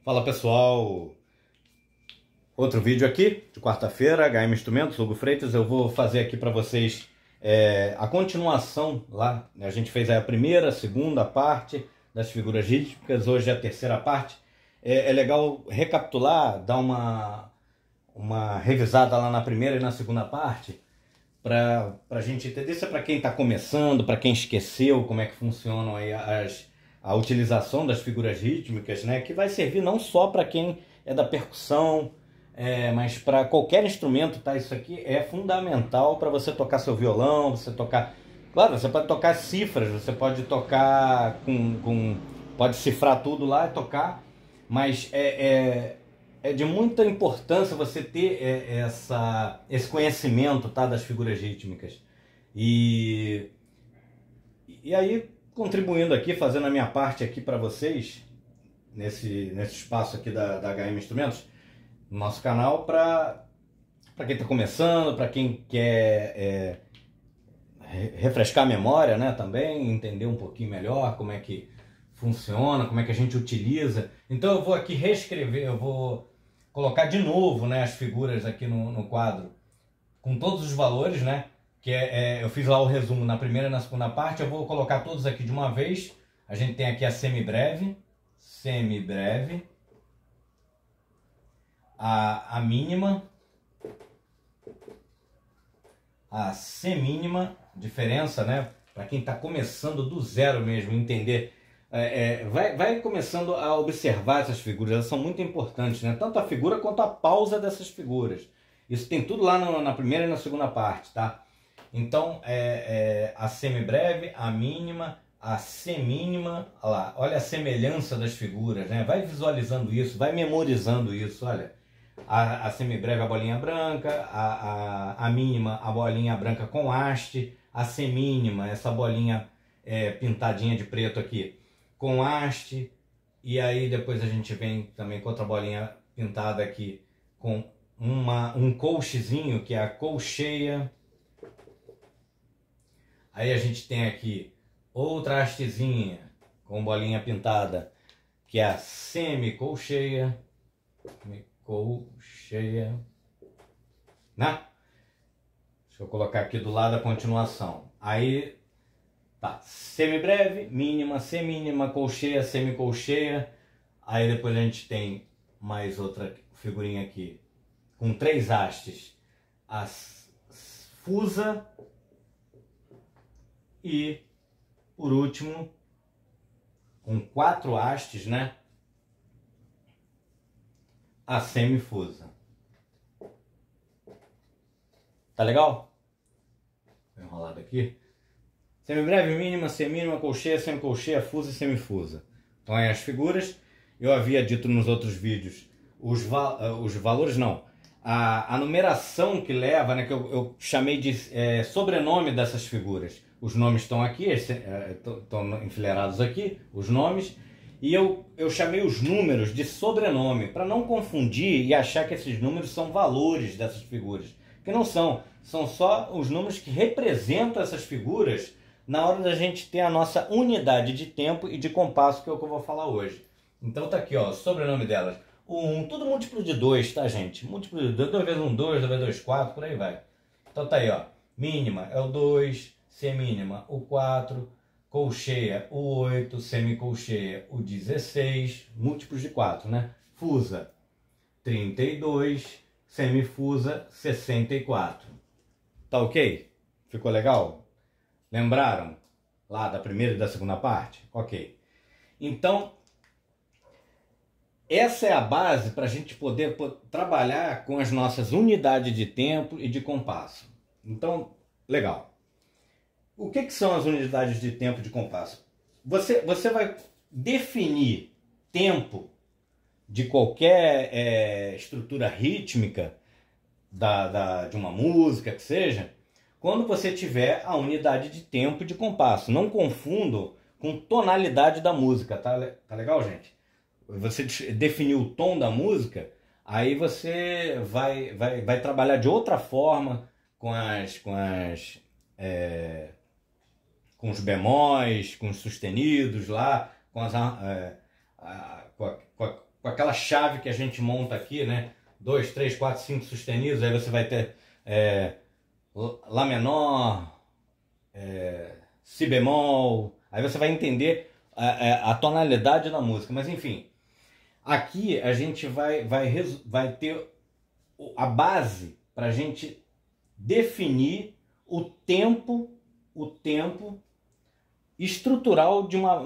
Fala pessoal, outro vídeo aqui de quarta-feira, HM Instrumentos, Hugo Freitas. Eu vou fazer aqui para vocês a continuação lá. A gente fez a primeira, a segunda parte das figuras rítmicas, hoje é a terceira parte. É legal recapitular, dar uma revisada lá na primeira e na segunda parte, para a gente entender. Isso é para quem está começando, para quem esqueceu como é que funcionam aí a utilização das figuras rítmicas, né? Que vai servir não só para quem é da percussão, mas para qualquer instrumento, tá? Isso aqui é fundamental para você tocar seu violão, você tocar... Claro, você pode tocar cifras, você pode tocar pode cifrar tudo lá e tocar, mas é de muita importância você ter esse conhecimento, tá, das figuras rítmicas. E aí, contribuindo aqui, fazendo a minha parte aqui para vocês, nesse espaço aqui da HM Instrumentos, no nosso canal, para quem está começando, para quem quer refrescar a memória, né, também, entender um pouquinho melhor como é que funciona, como é que a gente utiliza. Então eu vou aqui reescrever, eu vou colocar de novo, né, as figuras aqui no quadro, com todos os valores, né, que eu fiz lá o resumo na primeira e na segunda parte. Eu vou colocar todos aqui de uma vez. A gente tem aqui a semibreve, a mínima, a semínima, diferença, né, para quem está começando do zero mesmo, entender. Vai começando a observar essas figuras, elas são muito importantes, né? Tanto a figura quanto a pausa dessas figuras. Isso tem tudo lá na primeira e na segunda parte, tá? Então, a semibreve, a mínima, a semínima, olha lá, olha a semelhança das figuras, né? Vai visualizando isso, vai memorizando isso, olha. A semibreve, a bolinha branca, a mínima, a bolinha branca com haste, a semínima, essa bolinha pintadinha de preto aqui, com haste, e aí depois a gente vem também com outra bolinha pintada aqui, com um colchezinho, que é a colcheia. Aí a gente tem aqui outra hastezinha com bolinha pintada, que é a semicolcheia, né? Deixa eu colocar aqui do lado a continuação. Aí tá, semibreve, mínima, semínima, colcheia, semicolcheia. Aí depois a gente tem mais outra figurinha aqui com 3 hastes, a fusa, e por último, com 4 hastes, né, a semifusa. Tá legal? Enrolado aqui. Semibreve, mínima, semínima, colcheia, semicolcheia, fusa e semifusa. Então aí as figuras. Eu havia dito nos outros vídeos os valores, não, a numeração que leva, né, que eu chamei de sobrenome dessas figuras. Os nomes estão aqui, estão enfileirados aqui, os nomes. E eu chamei os números de sobrenome, para não confundir e achar que esses números são valores dessas figuras. Que não são. São só os números que representam essas figuras na hora da gente ter a nossa unidade de tempo e de compasso, que é o que eu vou falar hoje. Então tá aqui, ó, o sobrenome delas. O 1, tudo múltiplo de 2, tá, gente? Múltiplo de 2, 2 vezes 1, 2, 2 vezes 2, 4, por aí vai. Então tá aí, ó. Mínima é o 2, semínima o 4, colcheia o 8, semicolcheia o 16, múltiplos de 4, né? Fusa, 32, semifusa, 64. Tá ok? Ficou legal? Lembraram lá da primeira e da segunda parte? Ok. Então, essa é a base para a gente poder trabalhar com as nossas unidades de tempo e de compasso. Então, legal. O que são as unidades de tempo e de compasso? Você vai definir tempo de qualquer estrutura rítmica, de uma música que seja, quando você tiver a unidade de tempo e de compasso. Não confundo com tonalidade da música, tá legal, gente? Você definiu o tom da música, aí você vai trabalhar de outra forma com os bemóis, com os sustenidos lá, com a aquela chave que a gente monta aqui, né? 2, 3, 4, 5 sustenidos, aí você vai ter Lá menor, Si bemol, aí você vai entender a tonalidade da música, mas enfim, aqui a gente vai ter a base para a gente definir o tempo estrutural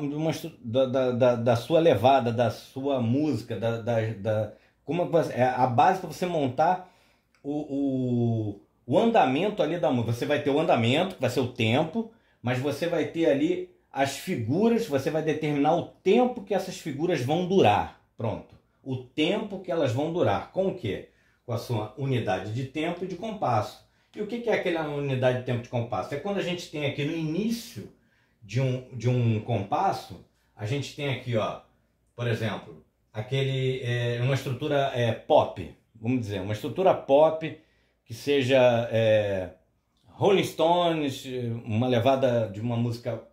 da sua levada, da sua música, como a base para você montar o andamento ali da música. Você vai ter o andamento, que vai ser o tempo, mas você vai ter ali as figuras, você vai determinar o tempo que essas figuras vão durar. Pronto. O tempo que elas vão durar. Com o quê? Com a sua unidade de tempo e de compasso. E o que é aquela unidade de tempo de compasso? É quando a gente tem aqui no início de um compasso, a gente tem aqui, ó, por exemplo, uma estrutura pop, vamos dizer, uma estrutura pop que seja Rolling Stones, uma levada de uma música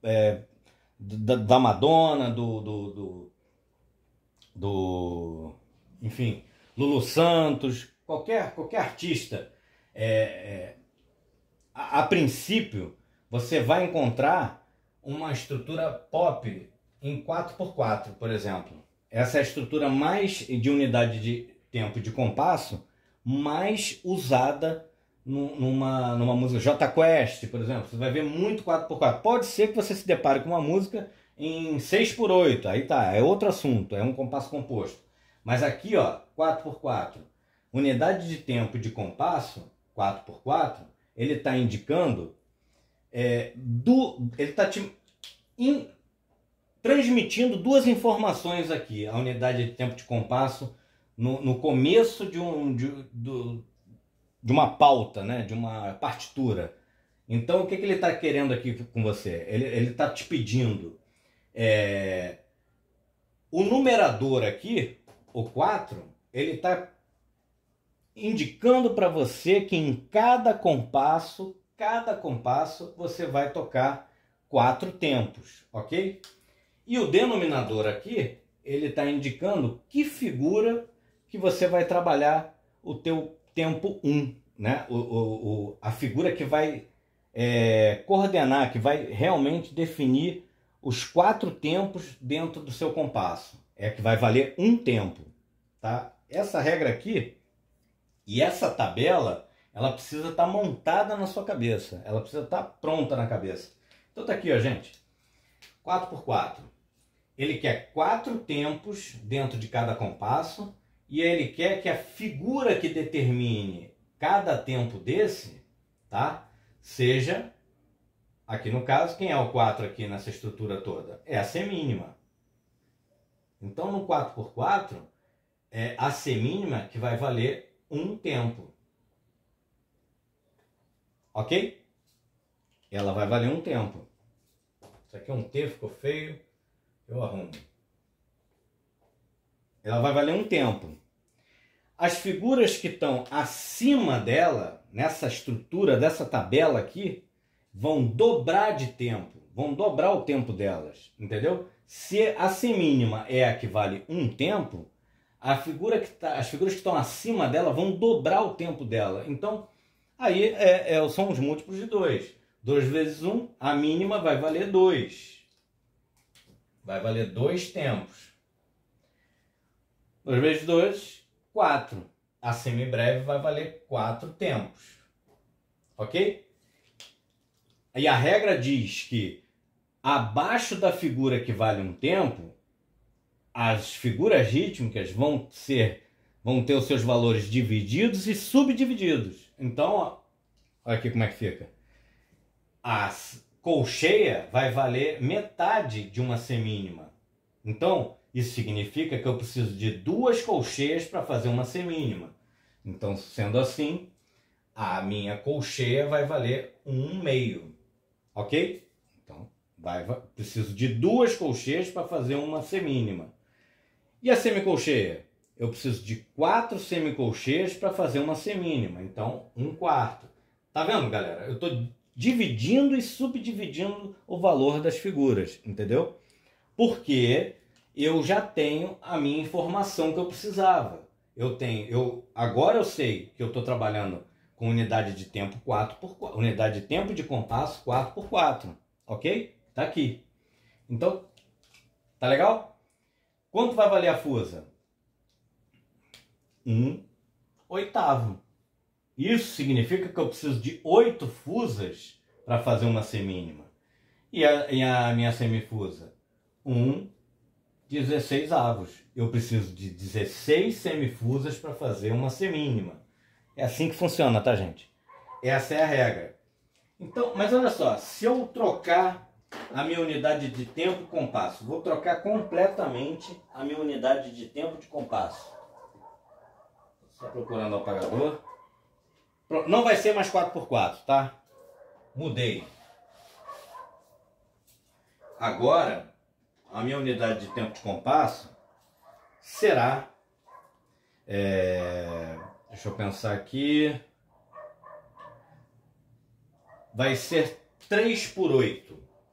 da Madonna, enfim, Lulu Santos, qualquer artista. A princípio, você vai encontrar uma estrutura pop em 4x4, por exemplo. Essa é a estrutura mais de unidade de tempo de compasso mais usada numa música J Quest, por exemplo. Você vai ver muito 4x4. Pode ser que você se depare com uma música em 6x8, aí tá, é outro assunto, é um compasso composto. Mas aqui, ó, 4x4, unidade de tempo de compasso, 4x4, ele está indicando, ele está transmitindo duas informações aqui. A unidade de tempo de compasso no começo de uma pauta, né? De uma partitura. Então, o que ele está querendo aqui com você? Ele está te pedindo o numerador aqui, o 4, ele está indicando para você que em cada compasso você vai tocar 4 tempos, ok? E o denominador aqui, ele está indicando que figura que você vai trabalhar o teu tempo 1, né? A figura que vai coordenar, que vai realmente definir os 4 tempos dentro do seu compasso. É que vai valer um tempo, tá? Essa regra aqui e essa tabela, ela precisa estar montada na sua cabeça. Ela precisa estar pronta na cabeça. Então tá aqui, ó, gente. 4x4. Ele quer 4 tempos dentro de cada compasso e ele quer que a figura que determine cada tempo desse, tá? Seja, aqui no caso, quem é o 4 aqui nessa estrutura toda? É a semínima. Então no 4x4, é a semínima que vai valer um tempo. Ok? Ela vai valer um tempo. Isso aqui é um T, ficou feio. Eu arrumo. Ela vai valer um tempo. As figuras que estão acima dela, nessa estrutura dessa tabela aqui, vão dobrar de tempo. Vão dobrar o tempo delas. Entendeu? Se a semínima é a que vale um tempo, as figuras que estão acima dela vão dobrar o tempo dela. Então, aí são os múltiplos de 2. 2 vezes 1, a mínima vai valer 2. Vai valer 2 tempos. 2 vezes 2, 4. A semibreve vai valer 4 tempos. Ok? E a regra diz que abaixo da figura que vale um tempo, as figuras rítmicas vão ter os seus valores divididos e subdivididos. Então, ó, olha aqui como é que fica. A colcheia vai valer metade de uma semínima. Então, isso significa que eu preciso de 2 colcheias para fazer uma semínima. Então, sendo assim, a minha colcheia vai valer 1/2. Ok? Então, preciso de 2 colcheias para fazer uma semínima. E a semicolcheia? Eu preciso de 4 semicolcheias para fazer uma semínima. Então, 1/4. Tá vendo, galera? Eu estou dividindo e subdividindo o valor das figuras, entendeu? Porque eu já tenho a minha informação que eu precisava. Agora eu sei que eu estou trabalhando com unidade de tempo 4x4, unidade de tempo de compasso 4x4, ok? Tá aqui. Então, tá legal? Quanto vai valer a fusa? 1/8. Isso significa que eu preciso de 8 fusas para fazer uma semínima. E a minha semifusa? 1/16. Eu preciso de 16 semifusas para fazer uma semínima. É assim que funciona, tá, gente? Essa é a regra. Então, mas olha só, se eu trocar a minha unidade de tempo de compasso, vou trocar completamente a minha unidade de tempo de compasso. Só procurando o apagador. Não vai ser mais 4x4, tá? Mudei. Agora, a minha unidade de tempo de compasso será... deixa eu pensar aqui. Vai ser 3/8.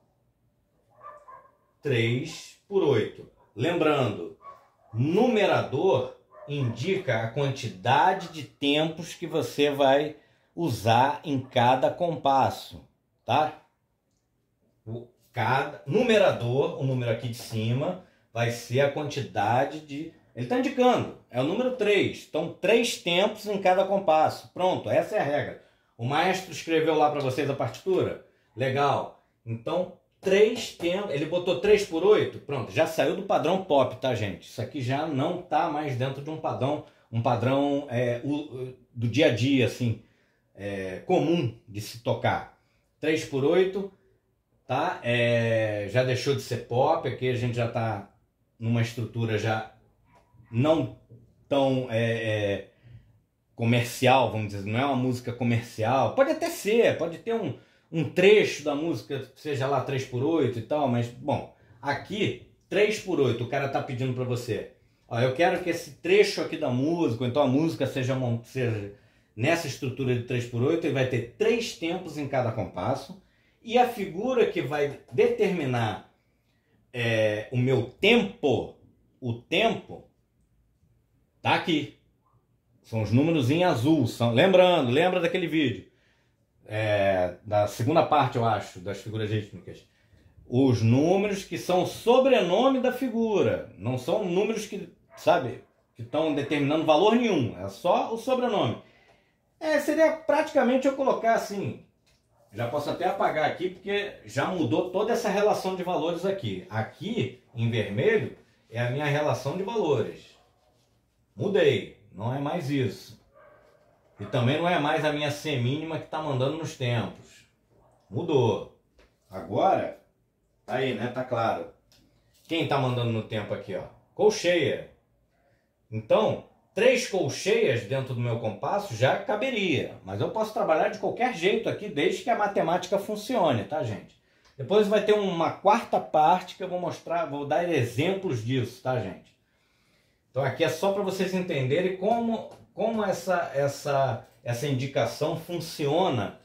3/8. Lembrando, numerador indica a quantidade de tempos que você vai usar em cada compasso, tá? Cada numerador, o número aqui de cima, vai ser a quantidade de... Ele está indicando, é o número 3. Então, 3 tempos em cada compasso. Pronto, essa é a regra. O maestro escreveu lá para vocês a partitura? Legal. Então, 3 tempos... Ele botou 3/8? Pronto, já saiu do padrão pop, tá, gente? Isso aqui já não está mais dentro de um padrão do dia a dia, assim, comum de se tocar. 3/8, tá? Já deixou de ser pop, aqui a gente já está numa estrutura já não tão comercial, vamos dizer, não é uma música comercial. Pode até ser, pode ter um trecho da música, seja lá 3/8 e tal, mas, bom, aqui, 3/8, o cara tá pedindo para você, ó, eu quero que esse trecho aqui da música, ou então a música seja nessa estrutura de 3/8, ele vai ter 3 tempos em cada compasso, e a figura que vai determinar o meu tempo, o tempo, tá aqui. São os números em azul. Lembra daquele vídeo? Da segunda parte, eu acho, das figuras rítmicas. Os números que são o sobrenome da figura. Não são números que, sabe, que estão determinando valor nenhum. É só o sobrenome. Seria praticamente eu colocar assim... Já posso até apagar aqui, porque já mudou toda essa relação de valores aqui. Aqui, em vermelho, é a minha relação de valores. Mudei, não é mais isso. E também não é mais a minha semínima que está mandando nos tempos. Mudou. Agora, tá aí, né? Tá claro. Quem está mandando no tempo aqui, ó? Colcheia. Então, 3 colcheias dentro do meu compasso já caberia. Mas eu posso trabalhar de qualquer jeito aqui, desde que a matemática funcione, tá, gente? Depois vai ter uma quarta parte que eu vou mostrar, vou dar exemplos disso, tá, gente? Então aqui é só para vocês entenderem como essa indicação funciona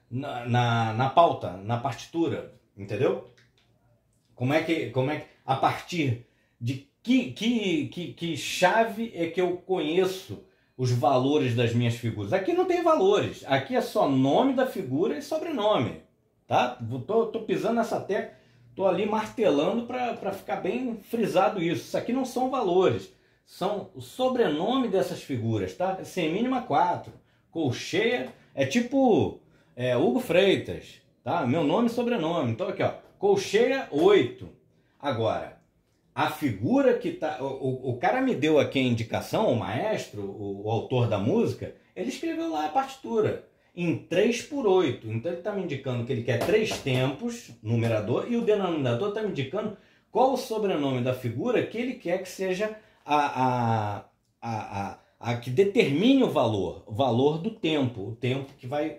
na pauta, na partitura, entendeu? Como é que a partir de que chave é que eu conheço os valores das minhas figuras? Aqui não tem valores, aqui é só nome da figura e sobrenome, tá? Tô pisando nessa tecla, tô ali martelando para ficar bem frisado isso. Isso aqui não são valores, são o sobrenome dessas figuras, tá? Semínima 4, colcheia é tipo Hugo Freitas, tá? Meu nome e sobrenome. Então aqui, ó, colcheia 8. Agora, a figura que tá... O cara me deu aqui a indicação, o maestro, o autor da música, ele escreveu lá a partitura em 3/8. Então ele está me indicando que ele quer 3 tempos, numerador, e o denominador está me indicando qual o sobrenome da figura que ele quer que seja a que determine o valor do tempo, o tempo que vai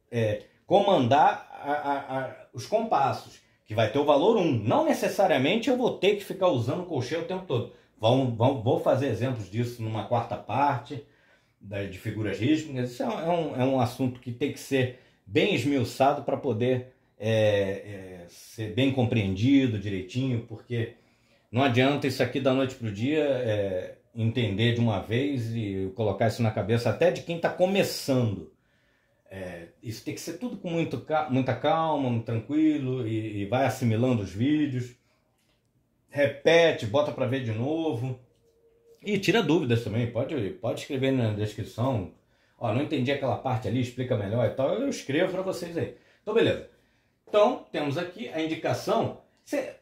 comandar os compassos, que vai ter o valor 1. Não necessariamente eu vou ter que ficar usando colcheia o tempo todo. Vou fazer exemplos disso numa quarta parte de figuras rítmicas. Isso é um assunto que tem que ser bem esmiuçado para poder ser bem compreendido direitinho, porque Não adianta isso aqui da noite para o dia entender de uma vez e colocar isso na cabeça até de quem está começando. Isso tem que ser tudo com muita calma, muito tranquilo, e vai assimilando os vídeos. Repete, bota para ver de novo. E tira dúvidas também, pode escrever na descrição. Ó, não entendi aquela parte ali, explica melhor e tal. Eu escrevo para vocês aí. Então, beleza. Então, temos aqui a indicação. Se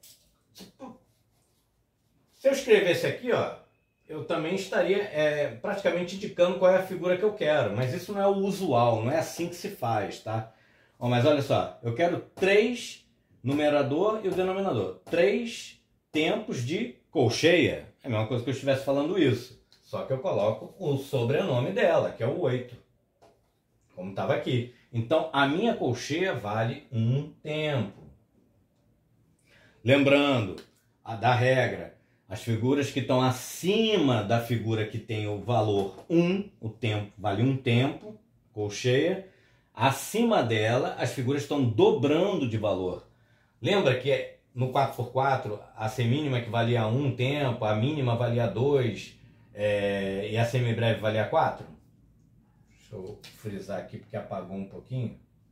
eu escrevesse aqui, ó, eu também estaria praticamente indicando qual é a figura que eu quero. Mas isso não é o usual, não é assim que se faz, tá? Ó, mas olha só, eu quero 3 numerador e o denominador. 3 tempos de colcheia. É a mesma coisa que eu estivesse falando isso. Só que eu coloco o sobrenome dela, que é o 8. Como estava aqui. Então, a minha colcheia vale 1 tempo. Lembrando da regra, as figuras que estão acima da figura que tem o valor 1, o tempo vale 1 tempo, colcheia. Acima dela, as figuras estão dobrando de valor. Lembra que no 4x4, a semínima que valia 1 tempo, a mínima valia 2 e a semibreve valia 4? Deixa eu frisar aqui porque apagou um pouquinho.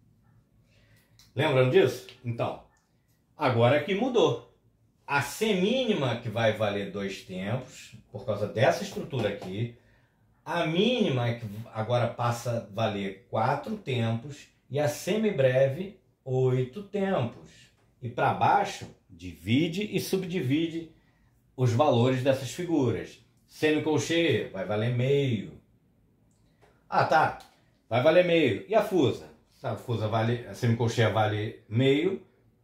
Lembram disso? Então, agora aqui mudou. A semínima que vai valer 2 tempos, por causa dessa estrutura aqui. A mínima que agora passa a valer 4 tempos e a semibreve 8 tempos. E para baixo, divide e subdivide os valores dessas figuras. Semicolcheia vai valer meio. Ah, tá. Vai valer meio. E a fusa? A semicolcheia vale meio.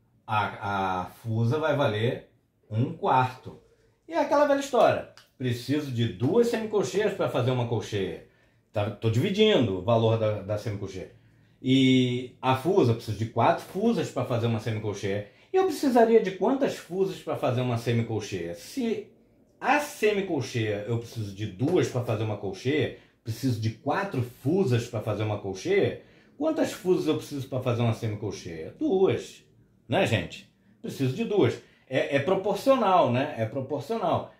A fusa vai valer 1/4. E é aquela velha história. Preciso de 2 semicolcheias para fazer uma colcheia. Estou dividindo o valor da semicolcheia. E a fusa, eu preciso de 4 fusas para fazer uma semicolcheia. E eu precisaria de quantas fusas para fazer uma semicolcheia? Se a semicolcheia eu preciso de 2 para fazer uma colcheia, preciso de 4 fusas para fazer uma colcheia, quantas fusas eu preciso para fazer uma semicolcheia? 2. Né, gente? Preciso de 2. É proporcional, né? É proporcional.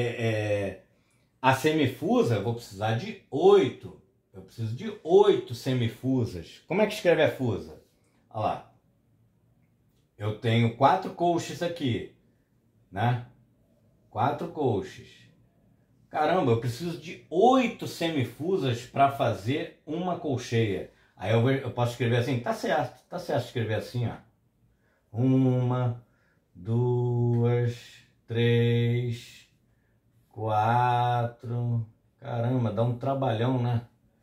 A semifusa eu vou precisar de 8. Eu preciso de 8 semifusas. Como é que escreve a fusa? Olha lá. Eu tenho 4 colches aqui, né? 4 colches. Caramba, eu preciso de 8 semifusas para fazer uma colcheia. Aí eu posso escrever assim, tá certo escrever assim, ó. 1, 2, 3, 4. Caramba, dá um trabalhão, né?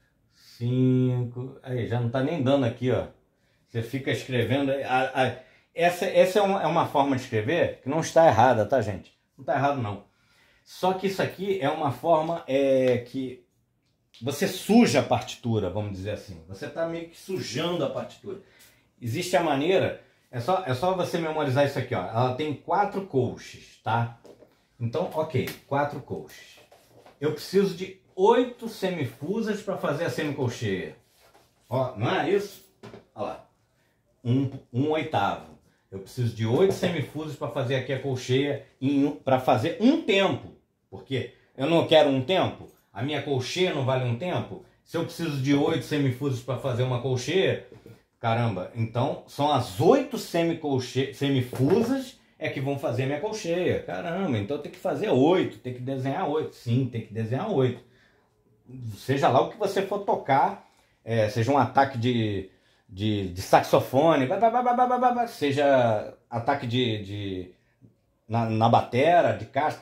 5. Aí, já não tá nem dando aqui, ó. Você fica escrevendo. Essa é uma forma de escrever que não está errada, tá, gente? Não está errado, não. Só que isso aqui é uma forma que você suja a partitura, vamos dizer assim. Você está meio que sujando a partitura. Existe a maneira... É só você memorizar isso aqui, ó. Ela tem 4 colches, tá? Então, ok, 4 colches. Eu preciso de 8 semifusas para fazer a semicolcheia. Ó, não é isso? Olha lá. 1/8. Eu preciso de 8 semifusas para fazer aqui a colcheia para fazer 1 tempo. Porque eu não quero 1 tempo. A minha colcheia não vale 1 tempo. Se eu preciso de 8 semifusas para fazer uma colcheia, caramba, então são as 8 semifusas que vão fazer minha colcheia. Caramba, então tem que fazer 8, tem que desenhar 8. Sim, tem que desenhar 8. Seja lá o que você for tocar, seja um ataque de saxofone, seja ataque na batera, de caixa,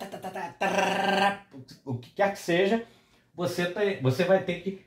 o que quer que seja, você vai ter que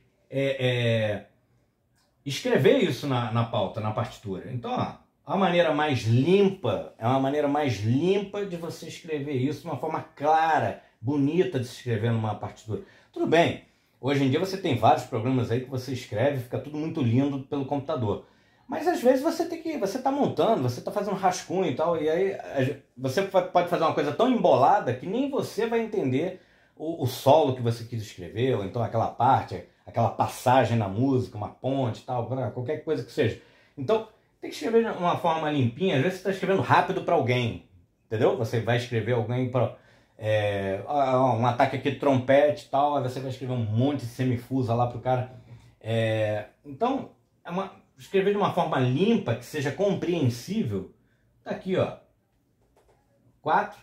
escrever isso na pauta, na partitura. Então, ó, a maneira mais limpa, é uma maneira mais limpa de você escrever isso, uma forma clara, bonita de se escrever numa partitura. Tudo bem, hoje em dia você tem vários programas aí que você escreve, fica tudo muito lindo pelo computador. Mas às vezes você está montando, você está fazendo rascunho e tal, e aí você pode fazer uma coisa tão embolada que nem você vai entender o solo que você quis escrever, ou então aquela parte, aquela passagem na música, uma ponte e tal, qualquer coisa que seja. Então, tem que escrever de uma forma limpinha. Às vezes você está escrevendo rápido para alguém. entendeu? Você vai escrever alguém para um ataque aqui de trompete e tal, aí você vai escrever um monte de semifusa lá pro cara. Então, escrever de uma forma limpa, que seja compreensível. Tá aqui, ó. 4.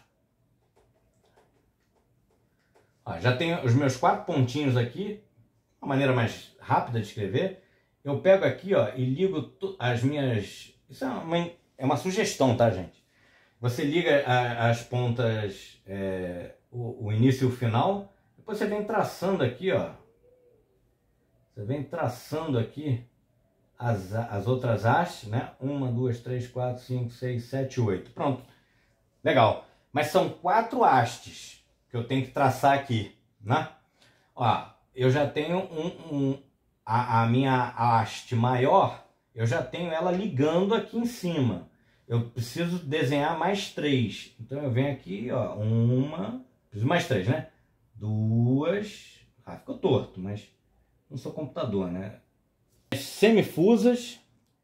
Ó, já tenho os meus 4 pontinhos aqui. Uma maneira mais rápida de escrever. Eu pego aqui, ó, e ligo as minhas... Isso é uma sugestão, tá, gente? Você liga as pontas, o início e o final. Depois você vem traçando aqui, ó. Você vem traçando aqui as outras hastes, né? 1, 2, 3, 4, 5, 6, 7, 8. Pronto. Legal. Mas são 4 hastes que eu tenho que traçar aqui, né? Ó, eu já tenho a minha haste maior, eu já tenho ela ligando aqui em cima. Eu preciso desenhar mais 3. Então eu venho aqui, ó, preciso mais 3, né? 2, ficou torto, mas não sou computador, né? Semifusas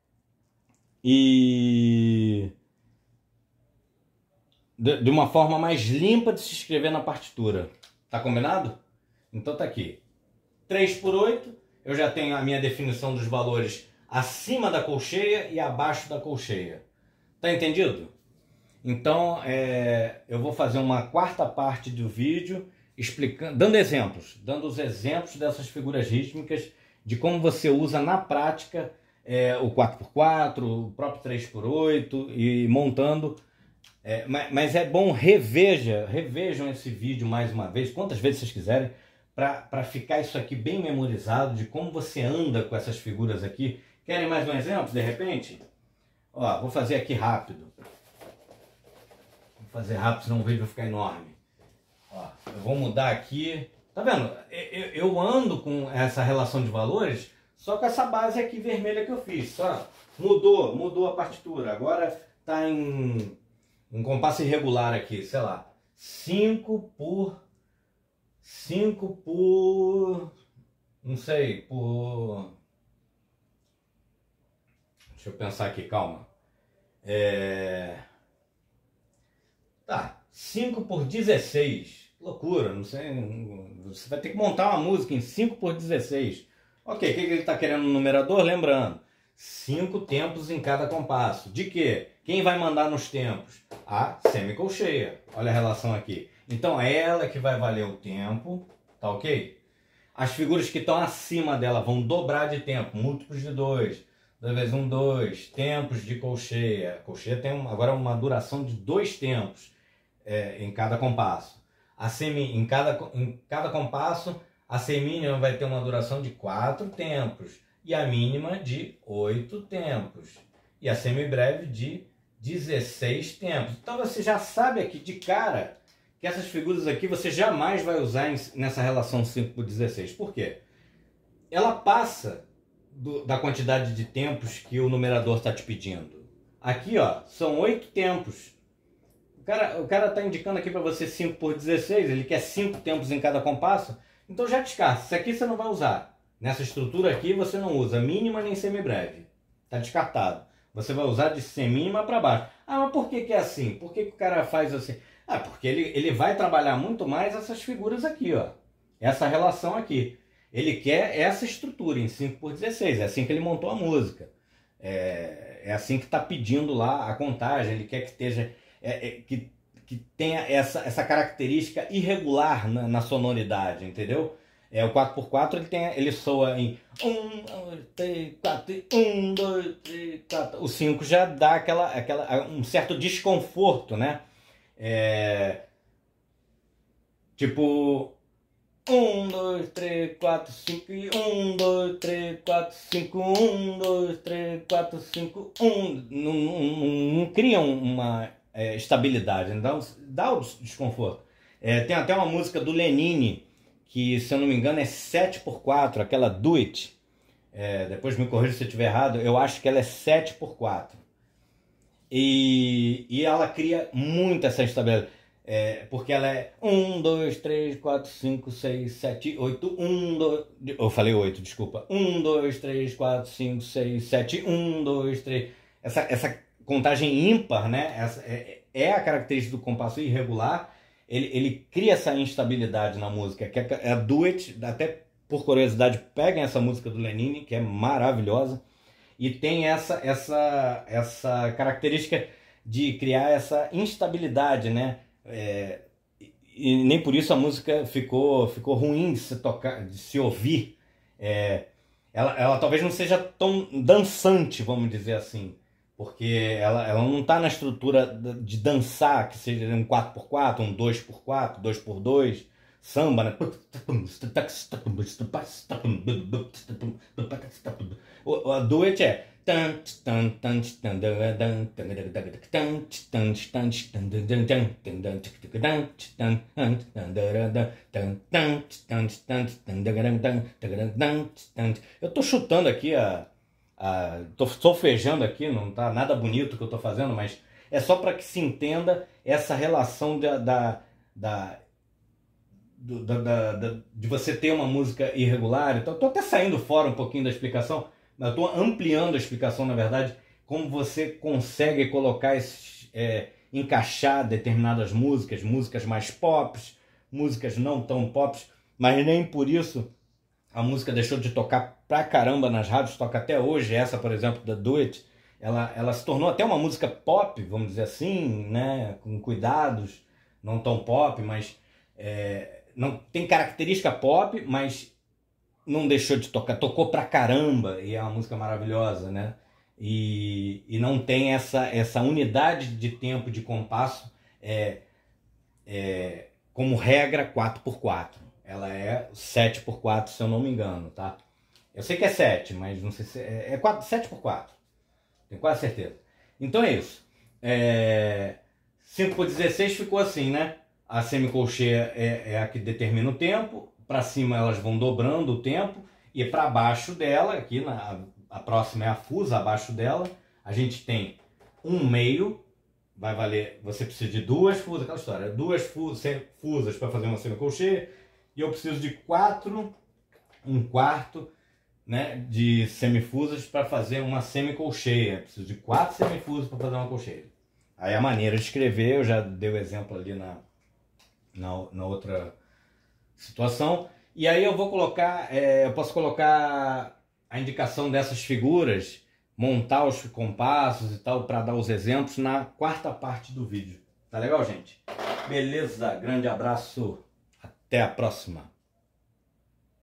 e de uma forma mais limpa de se escrever na partitura. Tá combinado? Então tá aqui. 3 por 8, eu já tenho a minha definição dos valores acima da colcheia e abaixo da colcheia. Tá entendido? Então, eu vou fazer uma quarta parte do vídeo explicando, dando os exemplos dessas figuras rítmicas, de como você usa na prática o 4x4, o próprio 3x8 e montando. Mas é bom, revejam esse vídeo mais uma vez, quantas vezes vocês quiserem, para ficar isso aqui bem memorizado, de como você anda com essas figuras aqui. Querem mais um exemplo, de repente? Ó, vou fazer aqui rápido. Vou fazer rápido, senão o vídeo vai ficar enorme. Ó, eu vou mudar aqui. Tá vendo? Eu ando com essa relação de valores só com essa base aqui vermelha que eu fiz. Só mudou a partitura. Agora tá em um compasso irregular aqui, sei lá. 5 por... não sei, por... Deixa eu pensar aqui, calma. Tá, 5 por 16. Loucura, não sei. Você vai ter que montar uma música em 5 por 16. Ok, o que ele está querendo no numerador? Lembrando, 5 tempos em cada compasso. De quê? Quem vai mandar nos tempos? A semicolcheia. Olha a relação aqui. Então é ela que vai valer o tempo, tá ok? As figuras que estão acima dela vão dobrar de tempo, múltiplos de 2. 2 vezes 1, 2. Tempos de colcheia. A colcheia tem agora uma duração de 2 tempos em cada compasso. Em cada compasso, a semínima vai ter uma duração de 4 tempos e a mínima de 8 tempos. E a semibreve de 16 tempos. Então você já sabe aqui de cara que essas figuras aqui você jamais vai usar nessa relação 5 por 16. Por quê? Ela passa da quantidade de tempos que o numerador está te pedindo. Aqui, ó, são 8 tempos. O cara está indicando aqui para você 5 por 16, ele quer 5 tempos em cada compasso, então já descarta. Isso aqui você não vai usar. Nessa estrutura aqui você não usa mínima nem semibreve. Está descartado. Você vai usar de semínima para baixo. Ah, mas por que é assim? Por que o cara faz assim? Ah, porque ele vai trabalhar muito mais essas figuras aqui, ó. Essa relação aqui. Ele quer essa estrutura em 5 por 16. É assim que ele montou a música. É assim que está pedindo lá a contagem. Ele quer que esteja... que tenha essa característica irregular na sonoridade, entendeu? O 4x4 ele soa em 1, 2, 3, 4, 1, 2, 3, 4. O 5 já dá um certo desconforto, né? Tipo 1, 2, 3, 4, 5 e 1, 2, 3, 4, 5, 1, 2, 3, 4, 5, 1. Não cria uma estabilidade, dá o desconforto. Tem até uma música do Lenine, que se eu não me engano é 7x4, aquela Do It. Depois me corrija se eu estiver errado, eu acho que ela é 7x4. E ela cria muito essa estabilidade. Porque ela é 1, 2, 3, 4, 5, 6, 7, 8, 1, 2... Eu falei 8, desculpa. 1, 2, 3, 4, 5, 6, 7, 1, 2, 3... Essa contagem ímpar, né? é a característica do compasso irregular, ele cria essa instabilidade na música, que é a duet, até por curiosidade, peguem essa música do Lenine, que é maravilhosa, e tem essa característica de criar essa instabilidade, né? E nem por isso a música ficou ruim de se tocar, de se ouvir. Ela talvez não seja tão dançante, vamos dizer assim, porque ela não está na estrutura de dançar, que seja um 4x4, um 2x4, 2x2, samba, né? A duet é eu tô chutando aqui tô solfejando aqui, não tá nada bonito o que eu tô fazendo, mas é só para que se entenda essa relação de você ter uma música irregular. Então, eu tô até saindo fora um pouquinho da explicação, mas eu tô ampliando a explicação, na verdade, como você consegue colocar encaixar determinadas músicas mais pop, músicas não tão pop, mas nem por isso a música deixou de tocar pra caramba nas rádios, toca até hoje. Essa, por exemplo, da Duet, ela se tornou até uma música pop, vamos dizer assim, né, com cuidados, não tão pop, mas não tem característica pop, mas não deixou de tocar, tocou pra caramba, e é uma música maravilhosa, né? E não tem essa unidade de tempo de compasso como regra 4x4. Ela é 7x4, se eu não me engano, tá? Eu sei que é 7, mas não sei se é 7x4. Tenho quase certeza. Então é isso. 5x16 ficou assim, né? A semicolcheia é a que determina o tempo. Para cima elas vão dobrando o tempo. E para baixo dela, aqui a próxima é a fusa, abaixo dela, a gente tem um meio. Vai valer, você precisa de duas fusas, aquela história. Duas fusas para fazer uma semicolcheia. E eu preciso de 4, um quarto, né, de semifusas para fazer uma semicolcheia. Eu preciso de 4 semifusas para fazer uma colcheia. Aí a maneira de escrever, eu já dei o exemplo ali na outra situação. E aí eu vou colocar, eu posso colocar a indicação dessas figuras, montar os compassos e tal, para dar os exemplos na quarta parte do vídeo. Tá legal, gente? Beleza? Grande abraço. Até a próxima.